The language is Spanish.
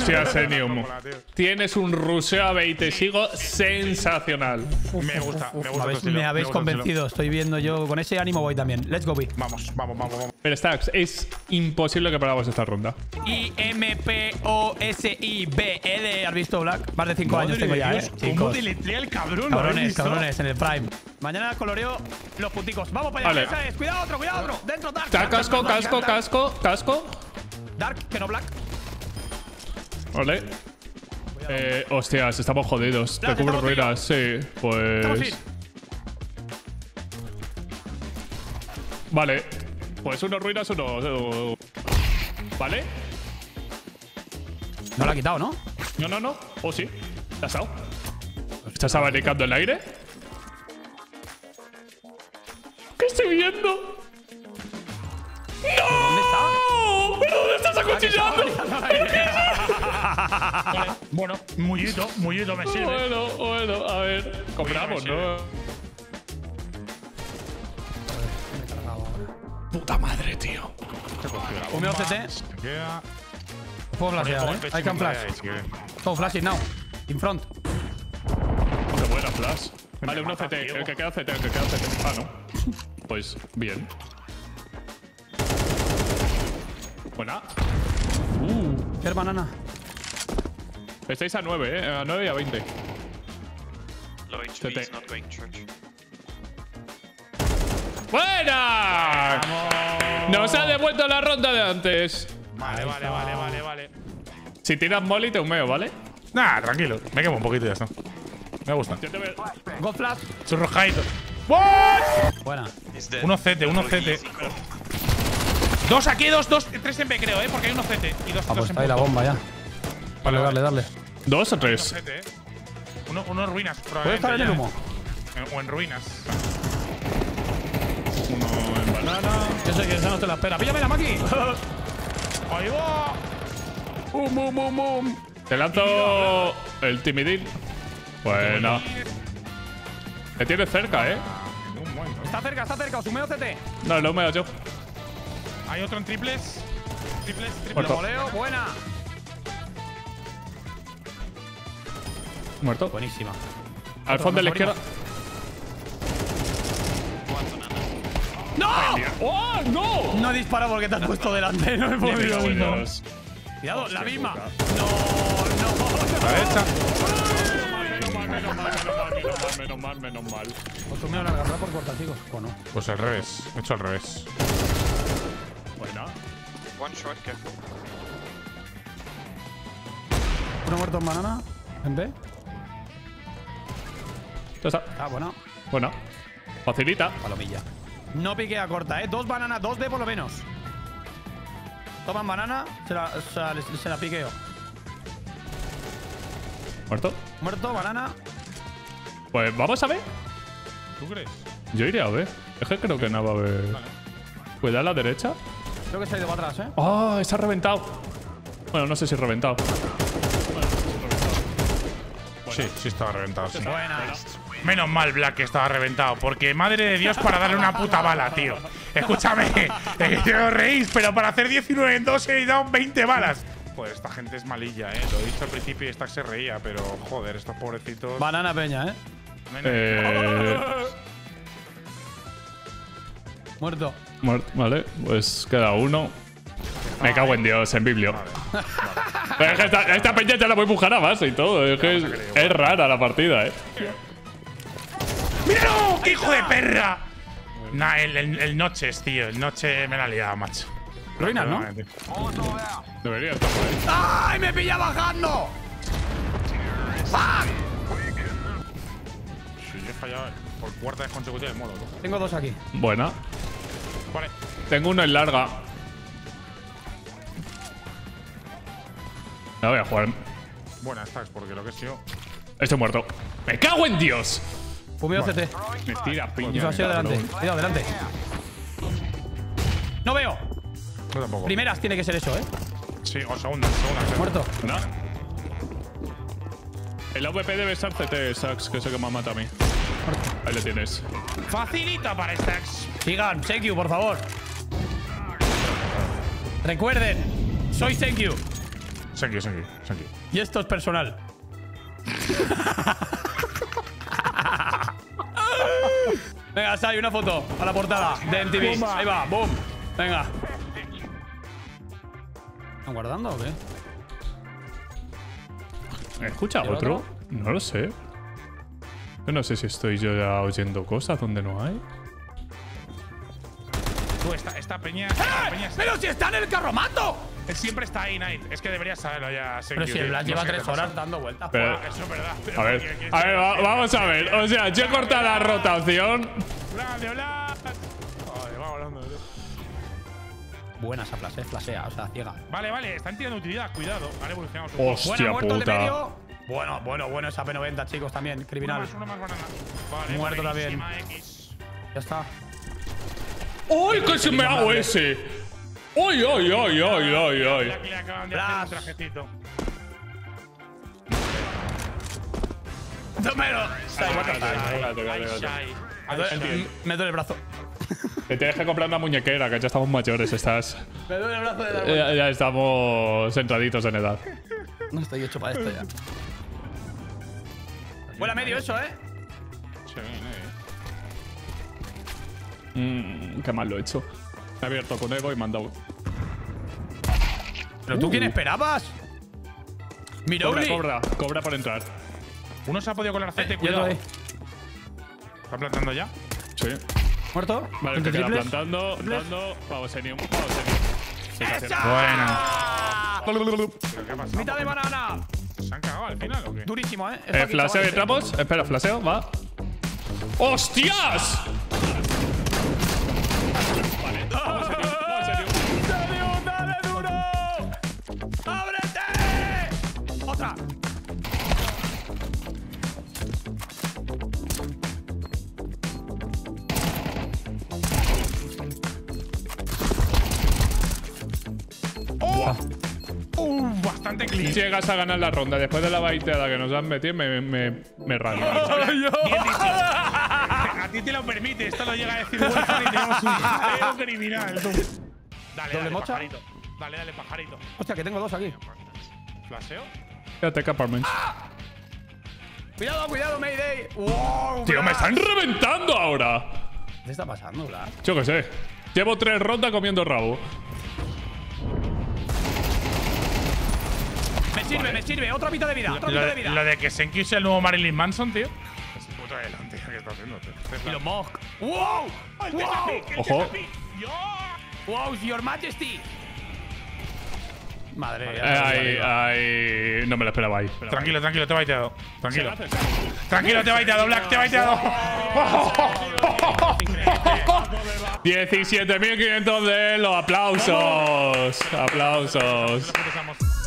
Hostia, Senium. Tienes un ruseo a 20 sigo sensacional. Me gusta Me habéis convencido. Estoy viendo yo. Con ese ánimo voy también. Let's go, B. Vamos. Pero Stacks, es imposible que perdamos esta ronda. IMPOSIBL. ¿Has visto, Black? Más de 5 años tengo ya, ¿eh? ¿Cómo deletrea el cabrón? Cabrones, en el prime. Mañana coloreo los punticos. Vamos para allá. Vale. Esa es. Cuidado otro. Dentro, Dark. Casco. Dark, que no Black. Vale. Hostias, estamos jodidos. Te cubro ruinas, sí. Pues. Vale. Pues uno ruinas, uno. ¿Vale? No lo ha quitado, ¿no? No. Oh, sí. ¿Te has dado? ¿Estás abanicando el aire? ¿Qué estoy viendo? ¡No! ¿Dónde está? ¿Pero dónde estás acuchillando? Vale. Bueno, mullito me sirve. Bueno, a ver. Compramos, ¿no? Puta madre, tío. Humeo CT. Puedo flashear, ¿eh? I can flash. Puedo flash it now. In front. Qué buena flash. Vale, uno CT. El que queda CT. Ah, no. Pues, bien. Buena. ¿Qué banana? Estáis a 9, A 9 y a 20. Low HP is not going church. ¡Buena! Nos ha devuelto la ronda de antes. Vale. Si tiras molly, te humeo, ¿vale? Nah, tranquilo. Me quemo un poquito y ya está. Me gusta. Yo te veo. Go flash. Churrojadito. ¿What? Buena. Uno CT. Dos aquí, dos. Tres en B, creo, porque hay uno CT. Y dos Pues en está ahí la punto. bomba ya. Vale, darle. ¿2 o 3? Uno CT, Uno en ruinas, ¿Puede probablemente. estar en el ya. humo? O en ruinas. Uno en banana. Yo sé que esa no te la espera. ¡Píllame la Maki! ¡Ahí va! Te lanzo el timidín. Bueno. Te tienes cerca, ¿eh? Está cerca. Os humeo CT. No, lo humeo yo. Hay otro en triples. Triple Muerto. Voleo. Buena. Muerto. Buenísima. Al fondo de la izquierda. ¡No! ¡Oh, no! No dispara porque te has puesto delante. No he podido. Dios. Cuidado, la misma. puta. No. La derecha. Menos mal. Os humeo la agarra por corta, chicos. ¿O no? Pues al revés. He hecho al revés. Buena. One short, careful. Uno muerto en banana. En B. Ya está. Ah, bueno. Buena. Facilita. Palomilla. No piquea corta, ¿eh? 2 bananas, 2 B por lo menos. Toman banana, se la piqueo. Muerto. Muerto, banana. Pues vamos a ver. ¿Tú crees? Yo iría a ver. Es que creo que no va a haber. Cuidado a la derecha. Creo que se ha ido para atrás, ¿eh? ¡Oh! Está reventado. Bueno, no sé si reventado. Sí, estaba reventado. Sí. Buena. Menos mal, Black, que estaba reventado. Porque madre de Dios, para darle una puta bala, tío. Escúchame, que os reís, pero para hacer 19 en 2 he dado 20 balas. Pues esta gente es malilla, Lo he dicho al principio y Stack se reía, pero joder, estos pobrecitos. Banana peña, ¿eh? Muerto. Vale, pues queda uno. Me cago en Dios, en Biblio. Pero es que esta peña ya la voy a empujar a base y todo. Es que es rara la partida, ¡Míralo! ¡Qué hijo de perra! Nah, el Noches, tío. El Noche me la ha liado, macho. Ruinas, ¿no? Debería estar por ahí. ¡Ay, me pilla bajando! Sí, yo he fallado por cuarta vez consecutiva de modo, ¿no? Tengo 2 aquí. Buena. Vale. Tengo uno en larga. La voy a jugar. Buena, Stacks, porque lo que he sido. Estoy muerto. ¡Me cago en Dios! Fumeo CT. Me tira piña. Eso ha sido cabrón. delante. Cuidado, delante. No veo. Yo tampoco. Primeras tiene que ser eso, ¿eh? Sí, o segunda. Muerto. ¿No? El AVP debe estar CT, Sax, que es el que me mata a mí. Ahí le tienes. Facilita para Stacks. Sigan, thank you, por favor. Recuerden, soy thank you. Thank you. Y esto es personal. Venga, Sai, una foto a la portada de MTV. Ahí va, boom. Venga. ¿Están guardando o qué? ¿Escucha otro? No lo sé. Yo no sé si estoy yo ya oyendo cosas donde no hay. Tú, esta peña. ¡Pero si está en el carromato! Siempre está ahí, Knight. Es que deberías saberlo ya. Pero si el Blas lleva 3 horas dando vueltas. Pero, Eso es verdad. a ver, vamos a ver. O sea, yo he cortado la rotación. ¡Grande, Blas! Vale, vamos hablando. Buena esa flasea, o sea, ciega. Vale, están tirando utilidad. Cuidado. Ahora evolucionamos un Hostia Buena, muerto el de puta. medio. Bueno, esa P90, chicos, también. Criminal. Uno más banana. Vale, Muerto también. X. Ya está. ¡Uy, que se me hago ese! ¡Uy! Aquí le acaban de hacer un trajetito. ¡Tómelo! Ay, Me duele el brazo. Te tienes que comprar una muñequera, que ya estamos mayores, estás. Me duele el brazo de dar vueltas. Ya estamos centraditos en edad. No estoy hecho para esto ya. Vuela medio eso, ¿eh? Qué mal lo he hecho. Me he abierto con Evo y me han dado. ¿Pero tú quién esperabas? Mirouli. Cobra por entrar. Uno se ha podido colar CT, Y otro cuidado. ahí. ¿Está plantando ya? Sí. ¿Muerto? Vale, te queda ¿Triples? plantando. Vamos, Senium. ¡Esa! ¿Pero qué ha pasado? ¡Mitad de banana! ¿Se han cagado al final o qué? Durísimo, ¿eh? Esto aquí, Flaseo y chavales. entramos. Espera, flaseo, va. ¡Hostias! Vale, vamos, Senium. ¡Dale duro! ¡Ábrete! ¡Otra! Bastante clean. Si llegas a ganar la ronda después de la baiteada que nos han metido, me rayo. Bien dicho. A ti te lo permite. Esto lo llega a decir Wolfgang y tenemos un jaleo criminal. Dale, mocha? pajarito. Dale, pajarito. Hostia, que tengo dos aquí. ¿Flaseo? Fíjate, Apartments. Cuidado, Mayday. ¡Wow! Tío, me están reventando ahora. ¿Qué está pasando, Blas? Yo qué sé. Llevo 3 rondas comiendo rabo. Me sirve. Otra mitad de vida. Lo de que Senki sea el nuevo Marilyn Manson, tío. Es puto Elon, tío. ¿Qué está haciendo, tío? Y los Mog. ¡Wow! Ojo. ¡Wow, Your Majesty! Madre Ay, no me lo esperaba ahí. Tranquilo, te he baiteado. Tranquilo, te he baiteado, Black, te he baiteado. 17.500 de los aplausos. Aplausos. Empezamos.